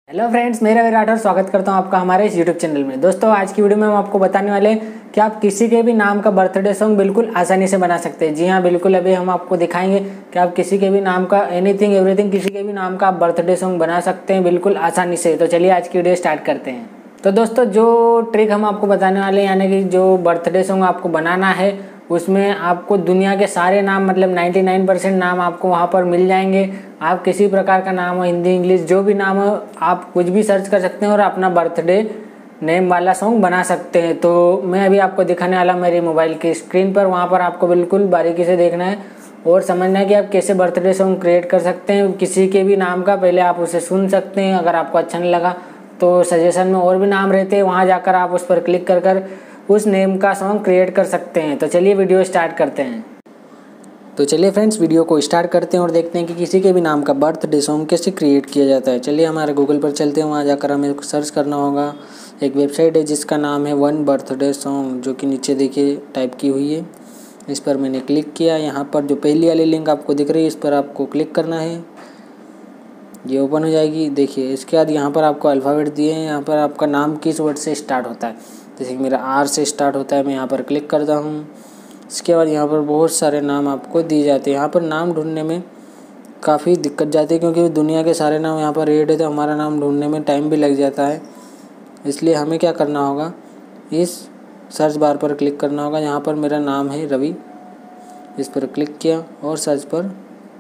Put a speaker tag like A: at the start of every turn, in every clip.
A: Hello friends, मेरा विराट और स्वागत करता हूं आपका हमारे इस यूट्यूब चैनल में। दोस्तों, आज की वीडियो में हम आपको बताने वाले हैं कि आप किसी के भी नाम का बर्थडे सॉन्ग बिल्कुल आसानी से बना सकते हैं। जी हां, बिल्कुल अभी हम आपको दिखाएंगे कि आप किसी के भी नाम का एनीथिंग एवरीथिंग किसी के भी नाम का आप बर्थडे सॉन्ग बना सकते हैं बिल्कुल आसानी से। तो चलिए आज की वीडियो स्टार्ट करते हैं। तो दोस्तों, जो ट्रिक हम आपको बताने वाले हैं, यानी कि जो बर्थडे सॉन्ग आपको बनाना है, उसमें आपको दुनिया के सारे नाम मतलब 99% नाम आपको वहाँ पर मिल जाएंगे। आप किसी प्रकार का नाम हो, हिंदी इंग्लिश जो भी नाम हो, आप कुछ भी सर्च कर सकते हैं और अपना बर्थडे नेम वाला सॉन्ग बना सकते हैं। तो मैं अभी आपको दिखाने वाला मेरी मोबाइल की स्क्रीन पर, वहाँ पर आपको बिल्कुल बारीकी से देखना है और समझना है कि आप कैसे बर्थडे सॉन्ग क्रिएट कर सकते हैं किसी के भी नाम का। पहले आप उसे सुन सकते हैं, अगर आपको अच्छा नहीं लगा तो सजेशन में और भी नाम रहते हैं, वहाँ जाकर आप उस पर क्लिक कर कर उस नेम का सॉन्ग क्रिएट कर सकते हैं। तो चलिए वीडियो स्टार्ट करते हैं। तो चलिए फ्रेंड्स, वीडियो को स्टार्ट करते हैं और देखते हैं कि किसी के भी नाम का बर्थडे सॉन्ग कैसे क्रिएट किया जाता है। चलिए हमारे गूगल पर चलते हैं, वहाँ जाकर हमें सर्च करना होगा। एक वेबसाइट है जिसका नाम है वन बर्थडे सॉन्ग, जो कि नीचे देखिए टाइप की हुई है। इस पर मैंने क्लिक किया। यहाँ पर जो पहली वाली लिंक आपको दिख रही है, इस पर आपको क्लिक करना है। ये ओपन हो जाएगी। देखिए इसके बाद यहाँ पर आपको अल्फ़ाबेट दिए हैं। यहाँ पर आपका नाम किस वर्ड से स्टार्ट होता है, जैसे कि मेरा आर से स्टार्ट होता है। मैं यहाँ पर क्लिक करता हूँ। इसके बाद यहाँ पर बहुत सारे नाम आपको दिए जाते हैं। यहाँ पर नाम ढूंढने में काफ़ी दिक्कत जाती है, क्योंकि दुनिया के सारे नाम यहाँ पर रेड है, तो हमारा नाम ढूंढने में टाइम भी लग जाता है। इसलिए हमें क्या करना होगा, इस सर्च बार पर क्लिक करना होगा। यहाँ पर मेरा नाम है रवि, इस पर क्लिक किया और सर्च पर।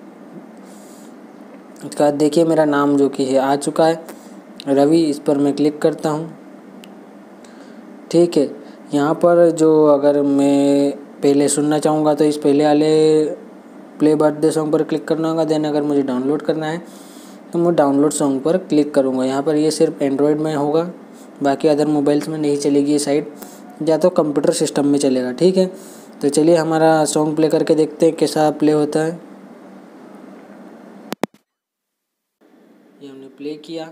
A: इसके बाद देखिए मेरा नाम जो कि है आ चुका है रवि। इस पर मैं क्लिक करता हूँ। ठीक है, यहाँ पर जो अगर मैं पहले सुनना चाहूँगा तो इस पहले वाले प्ले बर्थडे सॉन्ग पर क्लिक करना होगा। देन अगर मुझे डाउनलोड करना है तो मैं डाउनलोड सॉन्ग पर क्लिक करूँगा। यहाँ पर ये सिर्फ एंड्रॉयड में होगा, बाकी अदर मोबाइल्स में नहीं चलेगी ये साइट, या तो कंप्यूटर सिस्टम में चलेगा। ठीक है, तो चलिए हमारा सॉन्ग प्ले करके देखते हैं कैसा प्ले होता है। ये हमने प्ले किया।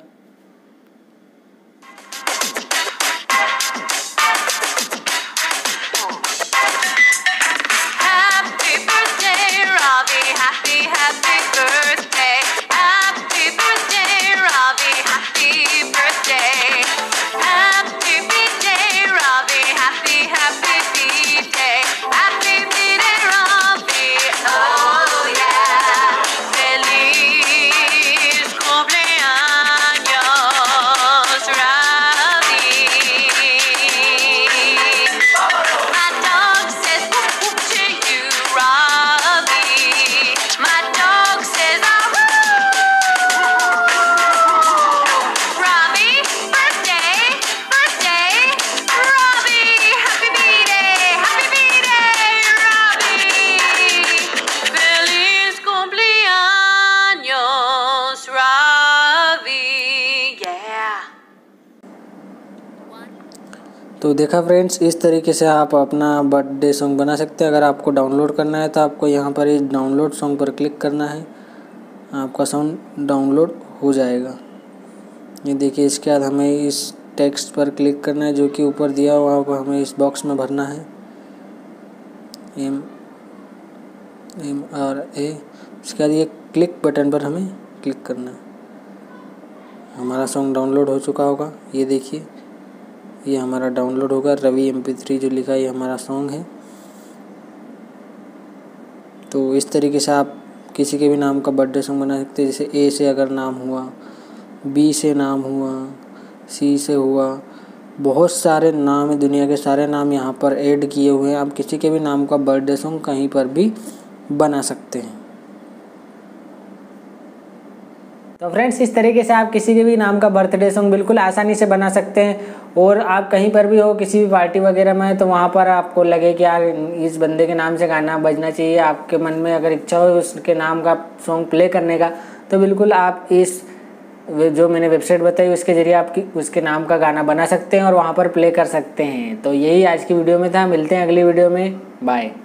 A: तो देखा फ्रेंड्स, इस तरीके से आप अपना बर्थडे सॉन्ग बना सकते हैं। अगर आपको डाउनलोड करना है तो आपको यहाँ पर इस डाउनलोड सॉन्ग पर क्लिक करना है, आपका सॉन्ग डाउनलोड हो जाएगा। ये देखिए, इसके बाद हमें इस टेक्स्ट पर क्लिक करना है जो कि ऊपर दिया हुआ है, हमें इस बॉक्स में भरना है MRA। इसके बाद ये क्लिक बटन पर हमें क्लिक करना है। हमारा सॉन्ग डाउनलोड हो चुका होगा। ये देखिए, ये हमारा डाउनलोड होगा। रवि MP3 जो लिखा है ये हमारा सॉन्ग है। तो इस तरीके से आप किसी के भी नाम का बर्थडे सॉन्ग बना सकते हैं। जैसे A से अगर नाम हुआ, B से नाम हुआ, C से हुआ, बहुत सारे नाम है, दुनिया के सारे नाम यहाँ पर ऐड किए हुए हैं। आप किसी के भी नाम का बर्थडे सॉन्ग कहीं पर भी बना सकते हैं। तो फ्रेंड्स, इस तरीके से आप किसी के भी नाम का बर्थडे सॉन्ग बिल्कुल आसानी से बना सकते हैं। और आप कहीं पर भी हो, किसी भी पार्टी वगैरह में, तो वहाँ पर आपको लगे कि यार इस बंदे के नाम से गाना बजना चाहिए, आपके मन में अगर इच्छा हो उसके नाम का सॉन्ग प्ले करने का, तो बिल्कुल आप इस जो मैंने वेबसाइट बताई उसके जरिए आप उसके नाम का गाना बना सकते हैं और वहाँ पर प्ले कर सकते हैं। तो यही आज की वीडियो में था। मिलते हैं अगली वीडियो में। बाय।